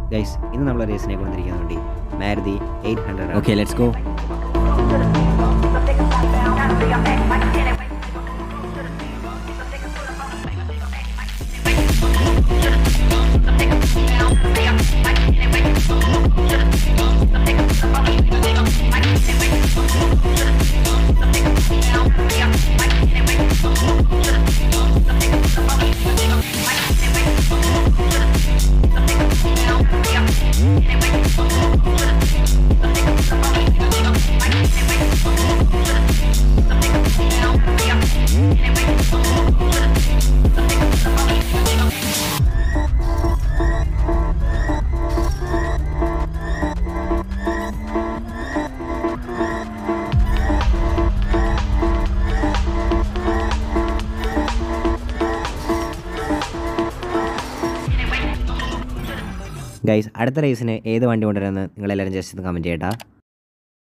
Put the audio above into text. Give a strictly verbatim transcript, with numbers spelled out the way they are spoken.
Guys ഇന്ന് നമ്മൾ റേസിനെ കൊണ്ടിരിക്കുന്നുണ്ട് Maruti eight hundred. Okay let's go. Guys അടുത്ത റേസിന് ഏത് വണ്ടി കൊണ്ടുവരുമെന്ന് നിങ്ങളെല്ലാവരും ജസ്റ്റ് ഒന്ന് കമൻറ്റ് ചെയ്യട്ടാ.